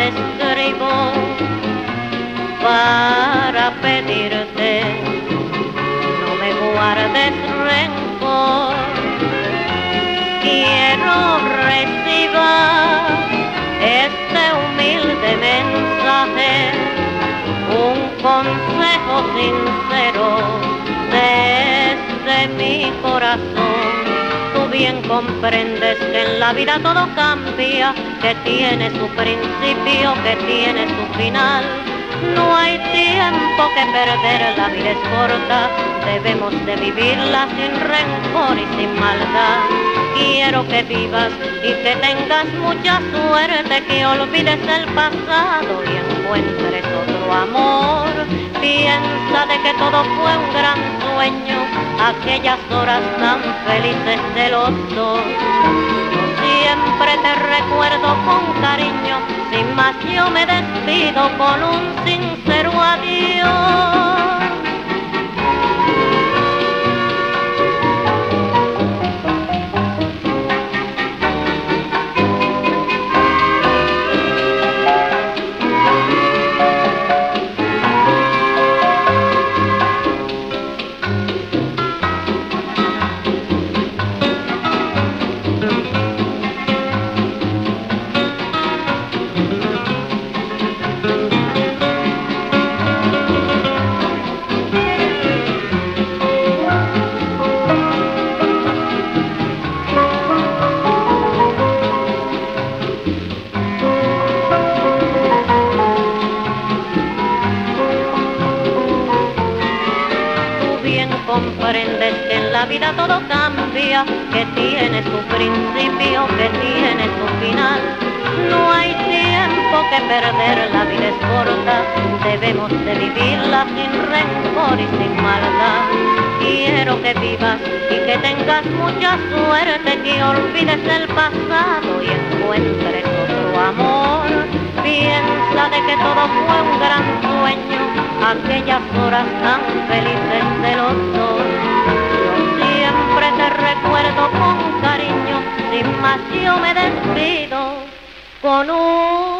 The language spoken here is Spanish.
te escribo para pedirte, no me guardes rencor. Quiero recibir este humilde mensaje, un consejo sincero desde mi corazón. Tú bien comprendes que en la vida todo cambia, que tiene su principio, que tiene su final. No hay tiempo que perder, la vida es corta, debemos de vivirla sin rencor y sin maldad. Quiero que vivas y que tengas mucha suerte, que olvides el pasado y encuentres otro amor. Piensa de que todo fue un gran sueño, aquellas horas tan felices de los dos. Yo siempre te recuerdo con cariño, sin más yo me despido con un sincero adiós. Comprendes que en la vida todo cambia, que tiene su principio, que tiene su final. No hay tiempo que perder, la vida es corta, debemos de vivirla sin rencor y sin maldad. Quiero que vivas y que tengas mucha suerte, que olvides el pasado y encuentres otro amor. Piensa de que todo fue un gran sueño, aquellas horas tan felices de los dos. Yo siempre te recuerdo con cariño, sin más yo me despido con un